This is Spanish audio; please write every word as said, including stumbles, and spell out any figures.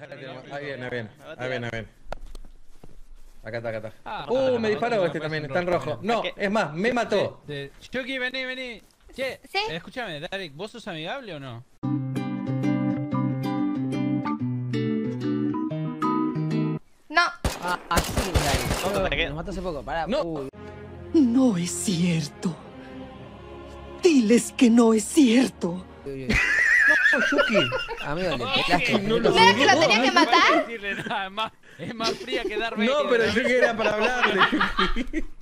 Ahí viene, ahí viene. Ahí viene, ahí viene. Acá está, acá está. Ah, uh, no, me no, disparó no, este no, también, no, está en no, rojo. No, ¿qué? es más, me mató. De, de... Chucky, vení, vení. Che, ¿Sí? escúchame, Derek, ¿vos sos amigable o no? No. Ah, así, dale. Nos mató hace poco, pará. No. Uy. No es cierto. Diles que no es cierto. Uy, uy. No, Chucky. Amigo, le Ok, pelaste. no lo ¿No era que lo No, tenía no que hay matar? decirle nada, es más, es más fría que Darth Vader. No, pero Chucky era para hablarle, Chucky.